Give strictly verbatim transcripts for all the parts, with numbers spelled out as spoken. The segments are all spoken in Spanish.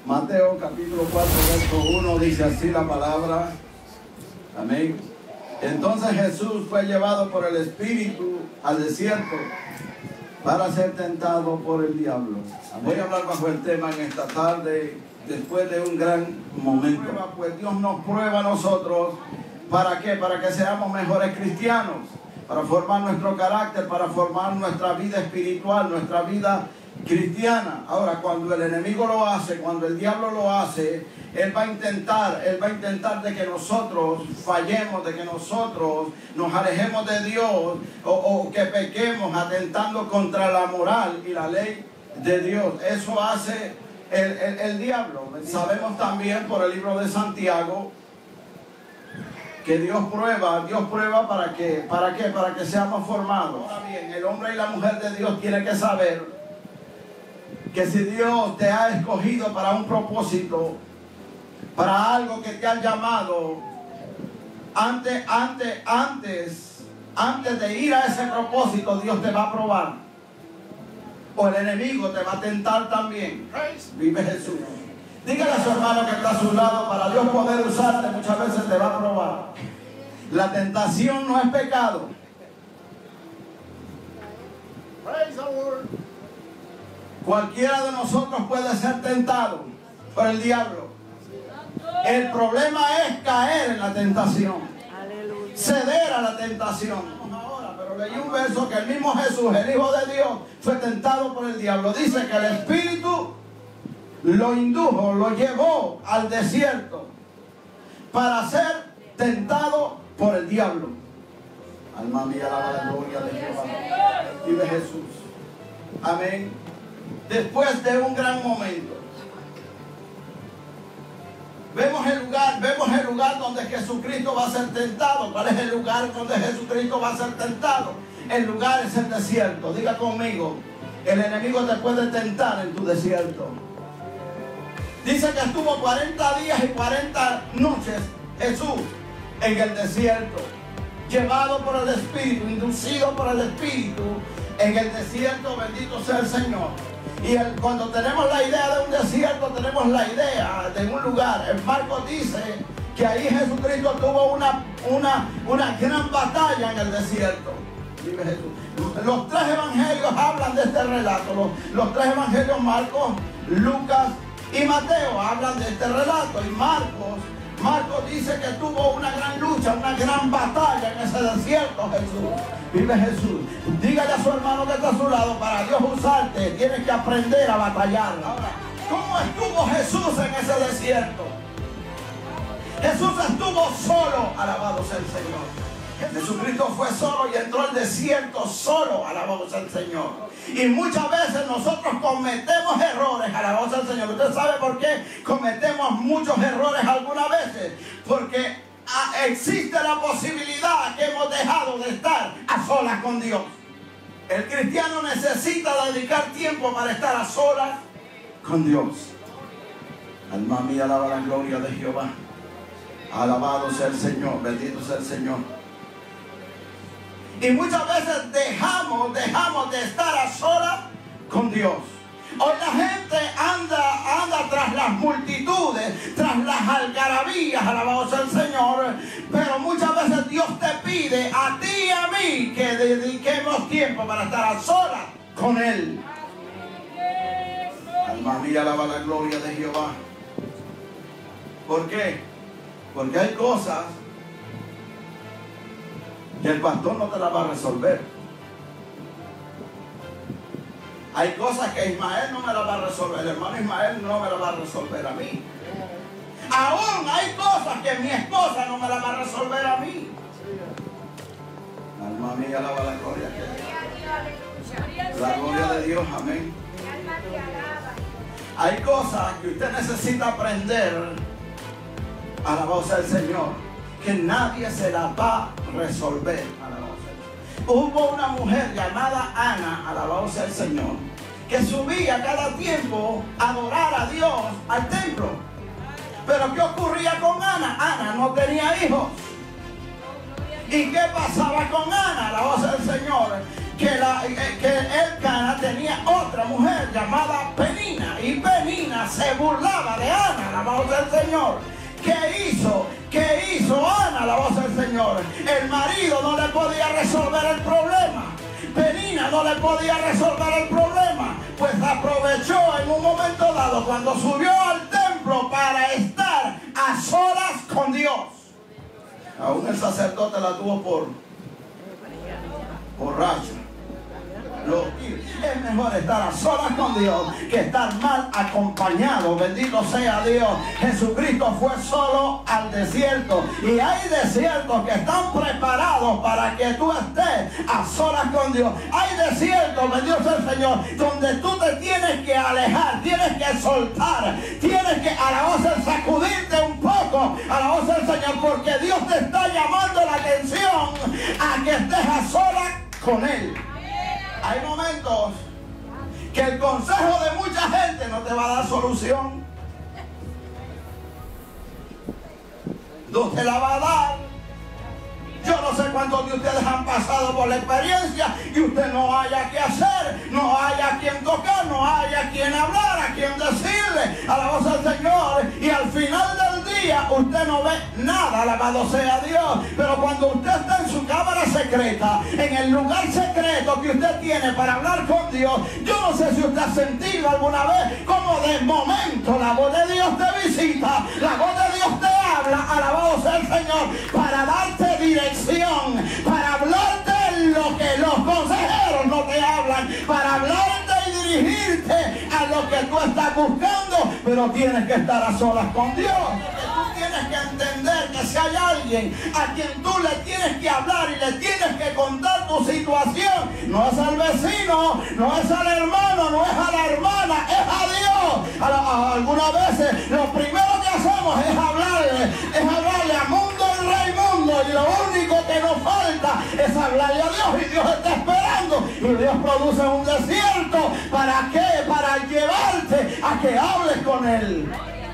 Mateo capítulo cuatro, verso uno, dice así la palabra. Amén. Entonces Jesús fue llevado por el Espíritu al desierto para ser tentado por el diablo. Voy a hablar bajo el tema en esta tarde, después de un gran momento. Pues Dios nos prueba a nosotros. ¿Para qué? Para que seamos mejores cristianos, para formar nuestro carácter, para formar nuestra vida espiritual, nuestra vida cristiana. Ahora, cuando el enemigo lo hace, cuando el diablo lo hace, él va a intentar, él va a intentar de que nosotros fallemos, de que nosotros nos alejemos de Dios o, o que pequemos atentando contra la moral y la ley de Dios. Eso hace el, el, el diablo. Sabemos también por el libro de Santiago que Dios prueba, Dios prueba para que, ¿para qué? Para que seamos formados. Ahora bien, el hombre y la mujer de Dios tiene que saber que si Dios te ha escogido para un propósito, para algo que te ha llamado, antes, antes, antes, antes de ir a ese propósito, Dios te va a probar. O el enemigo te va a tentar también. Vive Jesús. Dígale a su hermano que está a su lado, para Dios poder usarte, muchas veces te va a probar. La tentación no es pecado. Praise the Lord. Cualquiera de nosotros puede ser tentado por el diablo. El problema es caer en la tentación. Aleluya. Ceder a la tentación. Ahora, pero leí un verso que el mismo Jesús, el Hijo de Dios, fue tentado por el diablo. Dice que el Espíritu lo indujo, lo llevó al desierto para ser tentado por el diablo. Alma mía, alaba la gloria de Jehová. Vive Jesús. Amén. Después de un gran momento, vemos el lugar, vemos el lugar donde Jesucristo va a ser tentado. ¿Cuál es el lugar donde Jesucristo va a ser tentado? El lugar es el desierto. Diga conmigo, el enemigo te puede tentar en tu desierto. Dice que estuvo cuarenta días y cuarenta noches Jesús en el desierto, llevado por el Espíritu, inducido por el Espíritu en el desierto. Bendito sea el Señor. Y el, cuando tenemos la idea de un desierto, tenemos la idea de un lugar. El Marcos dice que ahí Jesucristo tuvo una, una, una gran batalla en el desierto. Vive Jesús. Los tres evangelios hablan de este relato. Los, los tres evangelios, Marcos, Lucas y Mateo, hablan de este relato. Y Marcos, Marcos dice que tuvo una gran lucha, una gran batalla en ese desierto. Jesús, vive Jesús. Dígale a su hermano que está a su lado, para Dios usarte, tienes que aprender a batallar. Ahora, ¿cómo estuvo Jesús en ese desierto? Jesús estuvo solo, alabado sea el Señor. Jesucristo fue solo y entró al desierto solo, alabado sea el Señor. Y muchas veces nosotros cometemos errores, alabado sea el Señor. ¿Usted sabe por qué cometemos muchos errores algunas veces? Porque existe la posibilidad que hemos dejado de estar a solas con Dios. El cristiano necesita dedicar tiempo para estar a solas con Dios. Alma mía, alaba la gloria de Jehová. Alabado sea el Señor, bendito sea el Señor. Y muchas veces dejamos, dejamos de estar a solas con Dios. Hoy la gente anda, anda tras las multitudes, tras las algarabías, alabado sea el Señor. Pero muchas veces Dios te pide a ti y a mí que dediquemos tiempo para estar a solas con Él. Alma mía, alaba la gloria de Jehová. ¿Por qué? Porque hay cosas que el pastor no te las va a resolver. Hay cosas que Ismael no me las va a resolver, el hermano Ismael no me las va a resolver a mí. Aún hay cosas que mi esposa no me las va a resolver a mí. Alma mía, alaba la gloria de Dios. La gloria de Dios, amén. Hay cosas que usted necesita aprender, alabado sea el Señor, que nadie se las va a resolver. Hubo una mujer llamada Ana, alabado sea el Señor, que subía cada tiempo a adorar a Dios al templo. Pero ¿qué ocurría con Ana? Ana no tenía hijos. ¿Y qué pasaba con Ana? Alabado sea el Señor. que, la, que Elcana tenía otra mujer llamada Penina, y Penina se burlaba de Ana, la voz del Señor. ¿Qué hizo? ¿Qué hizo Ana, la voz del Señor? El marido no le podía resolver el problema. Penina no le podía resolver el problema, pues aprovechó en un momento dado cuando subió al templo para estar a solas con Dios. Aún el sacerdote la tuvo por borracho. Lo, es mejor estar a solas con Dios que estar mal acompañado. Bendito sea Dios. Jesucristo fue solo al desierto, y hay desiertos que están preparados para que tú estés a solas con Dios. Hay desiertos, bendito sea el Señor, donde tú te tienes que alejar, tienes que soltar, tienes que a la voz del sacudirte un poco a la voz del Señor, porque Dios te está llamando la atención a que estés a solas con Él. Hay momentos que el consejo de mucha gente no te va a dar solución. No te la va a dar. Yo no sé cuántos de ustedes han pasado por la experiencia y usted no haya qué hacer, no haya a quien tocar, no haya a quien hablar, a quien decirle a la voz del Señor, y al final del día usted no ve nada, alabado sea Dios. Pero cuando usted está en su cámara secreta, en el lugar secreto que usted tiene para hablar con Dios, yo no sé si usted ha sentido alguna vez como de momento la voz de Dios te visita, la voz de Dios te habla, alabado sea el Señor, para darte dirección, para hablarte lo que los consejeros no te hablan, para hablarte y dirigirte a lo que tú estás buscando. Pero tienes que estar a solas con Dios. Tú tienes que entender que si hay alguien a quien tú le tienes que hablar y le tienes que contar tu situación, no es al vecino, no es al hermano, no es a la hermana, es a Dios. A la, a, algunas veces lo primero que hacemos es hablarle, es hablarle a mundo y rey mundo, y lo único que nos falta es hablarle a Dios, y Dios está esperando, y Dios produce un desierto. ¿Para qué? Para llevarte a que hables con Él.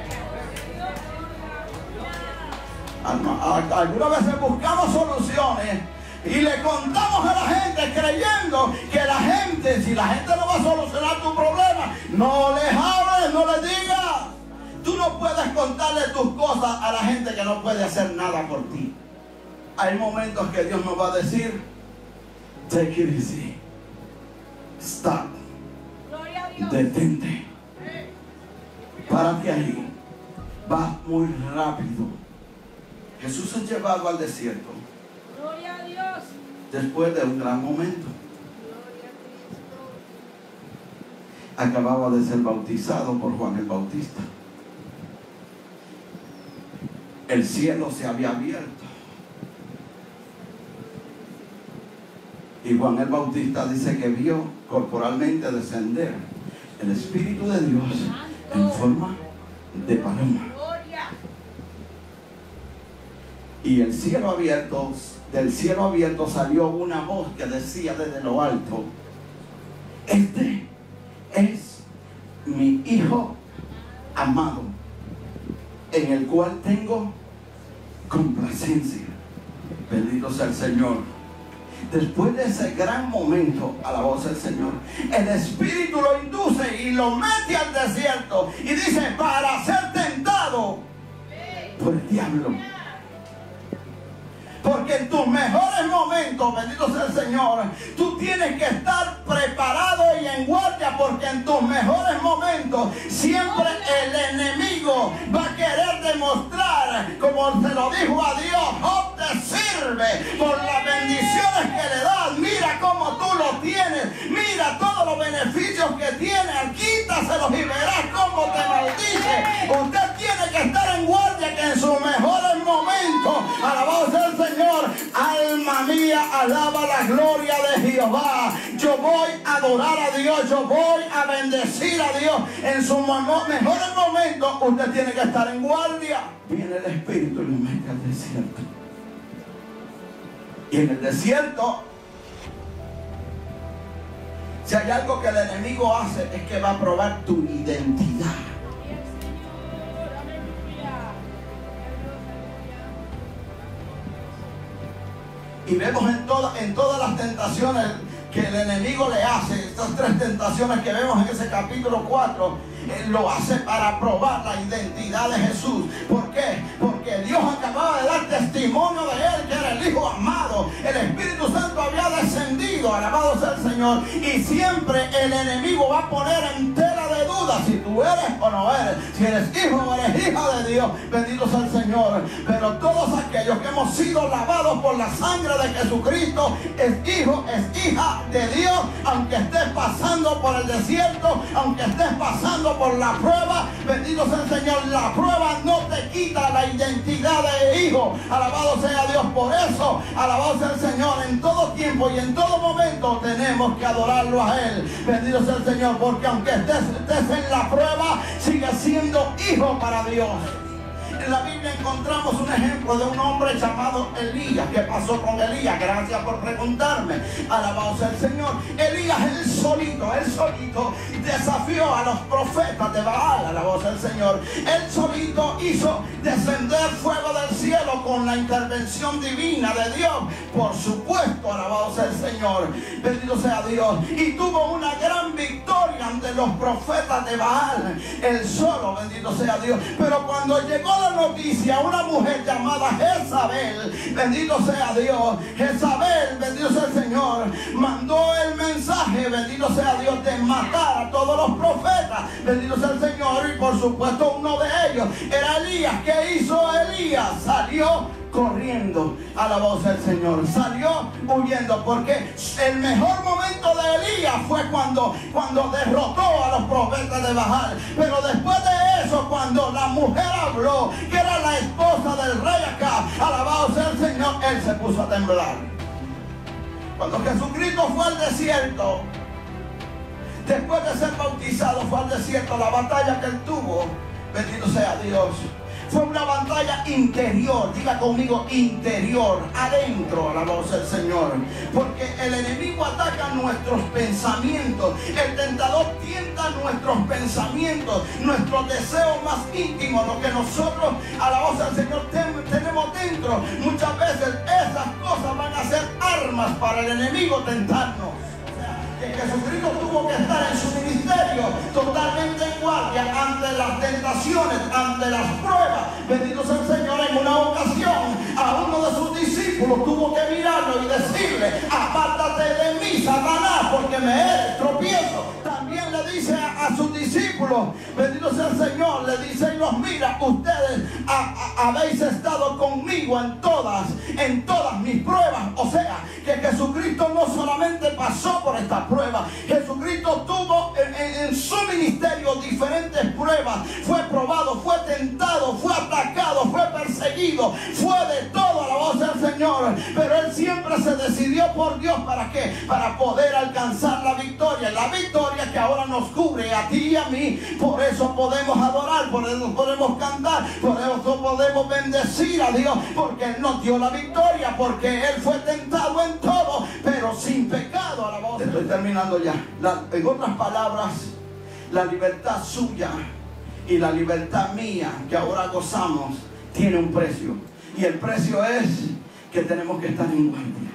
Algunas veces buscamos soluciones y le contamos a la gente creyendo que la gente, si la gente no va a solucionar tu problema, no les hables, no les digas. Tú no puedes contarle tus cosas a la gente que no puede hacer nada por ti. Hay momentos que Dios nos va a decir, take it easy, stop, detente, párate ahí, vas muy rápido. Jesús es llevado al desierto Gloria a Dios. después de un gran momento. Acababa de ser bautizado por Juan el Bautista. El cielo se había abierto. Y Juan el Bautista dice que vio corporalmente descender el Espíritu de Dios en forma de paloma. Y el cielo abierto, del cielo abierto salió una voz que decía desde lo alto, este es mi Hijo amado, en el cual tengo complacencia. Bendito sea el Señor. Después de ese gran momento, a la voz del Señor, el Espíritu lo induce y lo mete al desierto y dice, para ser tentado por el diablo. Porque en tus mejores momentos, bendito sea el Señor, tú tienes que estar preparado y en guardia, porque en tus mejores momentos siempre el enemigo va a querer demostrar, como se lo dijo a Dios, Job te sirve por las bendiciones que le das, mira cómo tú lo tienes, mira todos los beneficios que tienes, quítaselos y verás cómo te maldice. Usted tiene que estar en guardia, que en sus mejores momentos, alabado sea el Señor, alma mía, alaba la gloria de Jehová. Yo voy a adorar a Dios, yo voy a bendecir a Dios. En sus mejores momentos usted tiene que estar en guardia. Viene el Espíritu y lo mete al desierto. Y en el desierto, si hay algo que el enemigo hace, es que va a probar tu identidad. Y vemos en, toda, en todas las tentaciones que el enemigo le hace, estas tres tentaciones que vemos en ese capítulo cuatro, él lo hace para probar la identidad de Jesús. ¿Por qué? Porque Dios acababa de dar testimonio de él, que era el Hijo amado. El Espíritu Santo había descendido, alabado sea el Señor. Y siempre el enemigo va a poner en tela de duda si tú eres o no eres, si eres hijo o eres hija de Dios. Bendito sea el Señor. Pero todos aquellos que hemos sido lavados por la sangre de Jesucristo, es hijo, es hija de Dios. Aunque estés pasando por el desierto, aunque estés pasando por la prueba, bendito sea el Señor, la prueba no te quita la identidad de hijo. Alabado sea Dios. Por eso, alabado sea el Señor, en todo tiempo y en todo momento tenemos que adorarlo a Él. Bendito sea el Señor, porque aunque estés, estés en la prueba, sigue siendo hijo para Dios. En la Biblia encontramos un ejemplo de un hombre llamado Elías. ¿Qué pasó con Elías? Gracias por preguntarme. Alabado sea el Señor. Elías, él solito, él solito desafió a los profetas de Baal. Alabado sea el Señor. Él solito hizo descender fuego del cielo con la intervención divina de Dios. Por supuesto, alabado sea el Señor. Bendito sea Dios. Y tuvo una gran victoria ante los profetas de Baal. Él solo, bendito sea Dios. Pero cuando llegó la noticia, una mujer llamada Jezabel, bendito sea Dios, Jezabel, bendito sea el Señor, mandó el mensaje, bendito sea Dios, de matar a todos los profetas, bendito sea el Señor. Y por supuesto uno de ellos era Elías. ¿Qué hizo Elías? Salió corriendo, alabado sea el Señor, salió huyendo, porque el mejor momento de Elías fue cuando, cuando derrotó a los profetas de Baal. Pero después de eso, cuando la mujer habló, que era la esposa del rey Acab, alabado sea el Señor, él se puso a temblar. Cuando Jesucristo fue al desierto, después de ser bautizado, fue al desierto, la batalla que él tuvo, bendito sea Dios, fue una batalla interior. Diga conmigo, interior, adentro, alabado sea el Señor. Porque el enemigo ataca nuestros pensamientos. El tentador tienta nuestros pensamientos, nuestros deseos más íntimos, lo que nosotros, alabado sea el Señor, ten, tenemos dentro. Muchas veces esas cosas van a ser armas para el enemigo tentarnos. Que Jesucristo tuvo que estar en su ministerio totalmente en guardia ante las tentaciones, ante las pruebas. Bendito sea el Señor. En una ocasión a uno de sus discípulos tuvo que mirarlo y decirle: apártate de mí, Satanás, porque me eres tropiezo. También le dice a, a sus discípulos, bendito sea el Señor, le dice y los mira: ustedes a, a, habéis estado conmigo en todas, en todas mis pruebas. O sea, que Jesucristo no solamente pasó por esta prueba, Jesucristo tuvo en, en, en su ministerio diferentes pruebas. Fue probado, fue tentado, fue atacado, fue perseguido, fue de todo, alabado sea el Señor. Pero él siempre se decidió por Dios. ¿Para qué? Para poder alcanzar la victoria. La victoria que ahora nos cubre a ti y a mí. Por eso podemos adorar, por eso podemos cantar, por eso podemos bendecir a Dios, porque Él nos dio la victoria, porque Él fue tentado en todo, pero sin pecado. Alabado. Estoy terminando ya. La, en otras palabras, la libertad suya y la libertad mía que ahora gozamos tiene un precio. Y el precio es que tenemos que estar en guardia.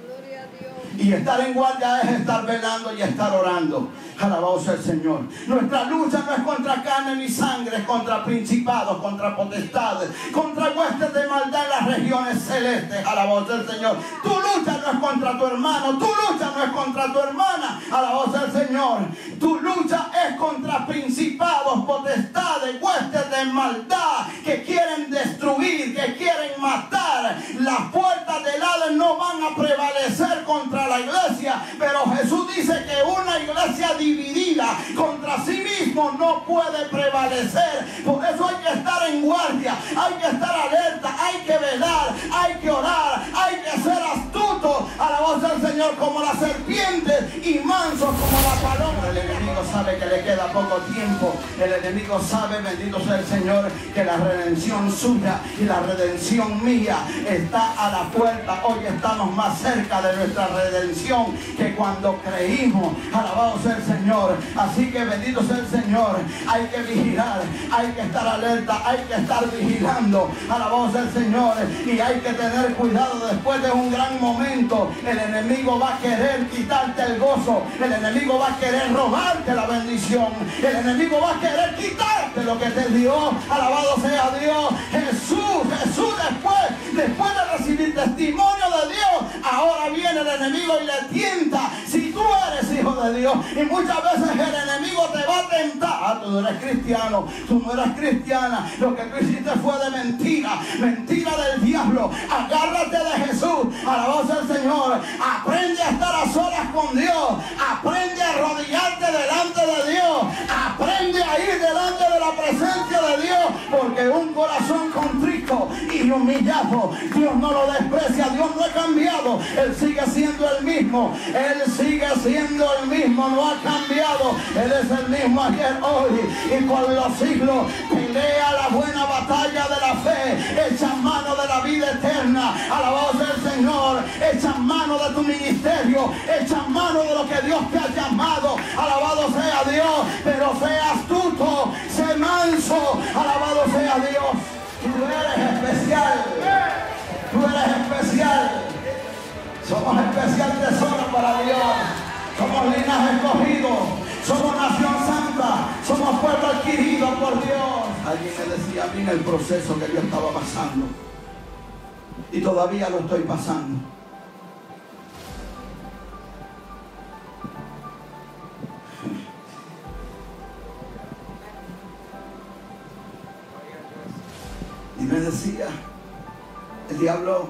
Y estar en guardia es estar velando y estar orando. Alabado sea el Señor. Nuestra lucha no es contra carne ni sangre, es contra principados, contra potestades, contra huestes de maldad en las regiones celestes. Alabado sea el Señor. Tu lucha no es contra tu hermano, tu lucha no es contra tu hermana. Alabado sea el Señor. Tu lucha es contra principados, potestades, huestes de maldad que quieren destruir, que quieren matar. Las puertas del Hades no van a prevalecer contra la iglesia, pero Jesús dice que una iglesia dividida contra sí mismo no puede prevalecer. Por eso hay que estar en guardia, hay que estar alerta, hay que velar, hay que orar, hay que ser astuto a la voz del Señor, como la serpiente, y mansos como la paloma. El enemigo sabe que le queda poco tiempo. El enemigo sabe, bendito sea el Señor, que la redención suya y la redención mía está a la puerta. Hoy estamos más cerca de nuestra redención que cuando creímos. Alabado sea el Señor. Así que bendito sea el Señor. Hay que vigilar, hay que estar alerta, hay que estar vigilando. Alabado sea el Señor. Y hay que tener cuidado. Después de un gran momento, el El enemigo va a querer quitarte el gozo. El enemigo va a querer robarte la bendición. El enemigo va a querer quitarte lo que te dio. Alabado sea Dios. Jesús, Jesús después, después de recibir testimonio de Dios, ahora viene el enemigo y le tienta. Si tú eres hijo de Dios, y muchas veces el enemigo te va a tentar. Ah, tú no eres cristiano, tú no eres cristiana. Lo que tú hiciste fue de mentira, mentira del diablo. Agárrate de Jesús. Alabado sea el Señor. Aprende a estar a solas con Dios. Aprende a arrodillarte delante de Dios. Aprende a ir delante de la presencia de Dios, porque un corazón contrito y humillado, Dios no lo desprecia. Dios no ha cambiado. Él sigue siendo el mismo. Él sigue siendo el mismo. No ha cambiado. Él es el mismo ayer, hoy y por los siglos. Pelea la buena batalla de la fe. Echa mano de la vida eterna. Alabado sea el Señor. Echa mano de tu ministerio. Echa mano de lo que Dios te ha llamado. Alabado sea Dios. Pero sea astuto. Sé manso. Alabado sea Dios. Tú eres especial. Tú eres especial. Somos especial tesoro para Dios. Somos linaje escogido. Somos nación santa. Somos pueblo adquirido por Dios. Alguien me decía a mí en el proceso que yo estaba pasando. Y todavía lo estoy pasando. Y me decía, el diablo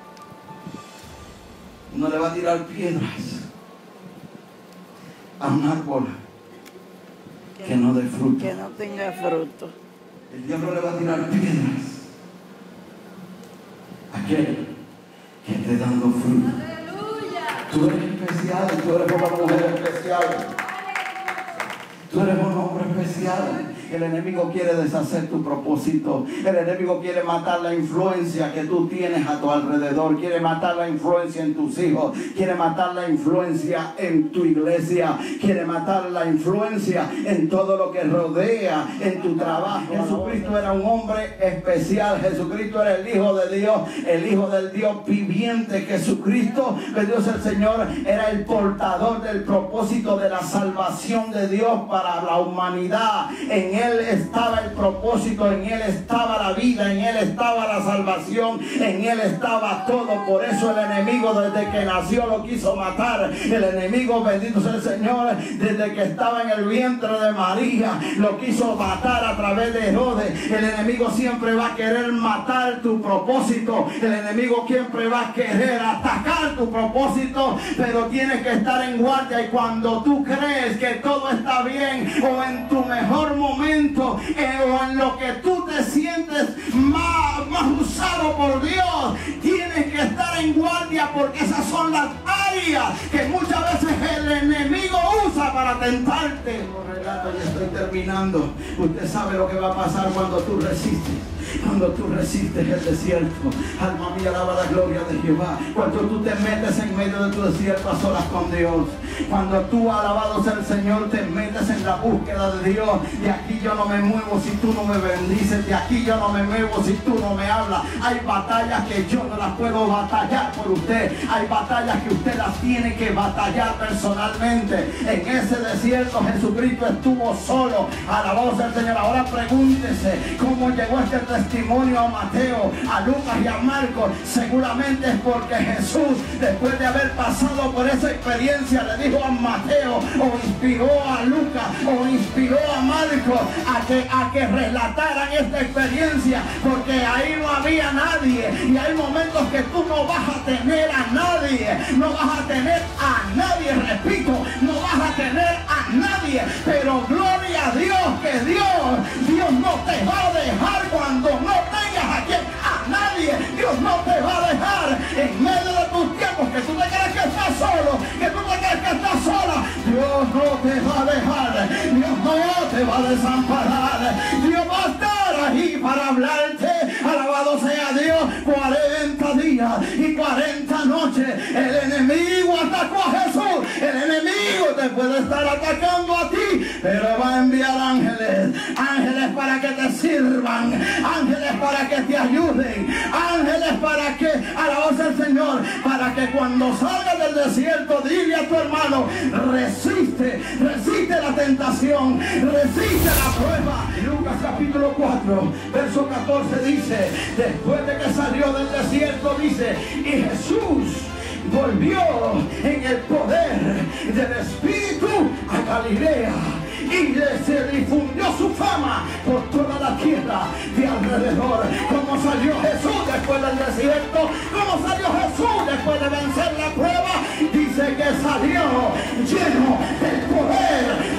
no le va a tirar piedras a un árbol que, que no dé fruto. Que no tenga fruto. El diablo le va a tirar piedras a aquel que esté dando fruto. ¡Aleluya! Tú eres especial, tú eres una mujer especial. Tú eres un hombre especial. El enemigo quiere deshacer tu propósito. El enemigo quiere matar la influencia que tú tienes a tu alrededor. Quiere matar la influencia en tus hijos. Quiere matar la influencia en tu iglesia. Quiere matar la influencia en todo lo que rodea en tu trabajo. Jesucristo era un hombre especial. Jesucristo era el Hijo de Dios. El Hijo del Dios viviente. Jesucristo, que Dios el Señor, era el portador del propósito de la salvación de Dios para la humanidad. En Él estaba el propósito, en Él estaba la vida, en Él estaba la salvación, en Él estaba todo. Por eso el enemigo desde que nació lo quiso matar. El enemigo, bendito sea el Señor, desde que estaba en el vientre de María lo quiso matar a través de Herodes. El enemigo siempre va a querer matar tu propósito. El enemigo siempre va a querer atacar tu propósito, pero tienes que estar en guardia. Y cuando tú crees que todo está bien, o en tu mejor momento, eh, o en lo que tú te sientes más, más usado por Dios, tienes que estar en guardia, porque esas son las áreas que muchas veces el enemigo usa para tentarte. Por relato, ya estoy terminando. Usted sabe lo que va a pasar cuando tú resistes. Cuando tú resistes el desierto, alma mía, alaba la gloria de Jehová. Cuando tú te metes en medio de tu desierto a solas con Dios, cuando tú, alabado sea el Señor, te metes en la búsqueda de Dios. De aquí yo no me muevo si tú no me bendices. De aquí yo no me muevo si tú no me hablas. Hay batallas que yo no las puedo batallar por usted. Hay batallas que usted las tiene que batallar personalmente. En ese desierto Jesucristo estuvo solo. Alabado sea el Señor. Ahora pregúntese cómo llegó este testimonio a Mateo, a Lucas y a Marcos. Seguramente es porque Jesús, después de haber pasado por esa experiencia, le dijo a Mateo, o inspiró a Lucas, o inspiró a Marcos a que, a que relataran esta experiencia, porque ahí no había nadie. Y hay momentos que tú no vas a tener a nadie, no vas a tener a nadie, repito, no vas a tener a nadie, pero gloria a Dios que Dios, Dios no te va a dejar cuando no tengas a quien, a nadie. Dios no te va a dejar en medio de tus tiempos que tú te crees que estás solo, que tú te crees que estás sola. Dios no te va a dejar, Dios no te va a desamparar. Dios va a estar ahí para hablarte. Alabado sea Dios. Cuarenta días y cuarenta noches el enemigo atacó a Jesús. El enemigo te puede estar atacando a ti, pero va a enviar ángeles, ángeles para que te sirvan, ángeles para que te ayuden, ángeles para que, alabado sea el Señor, alrededor, para que cuando salgas del desierto, dile a tu hermano, resiste, resiste la tentación, resiste la prueba. Lucas capítulo cuatro, verso catorce dice, después de que salió del desierto, dice, y Jesús volvió en el poder del Espíritu a Galilea, y se difundió su fama por toda la tierra de alrededor. ¿Cómo salió Jesús después del desierto? ¿Cómo salió Jesús después de vencer la prueba? Dice que salió lleno del poder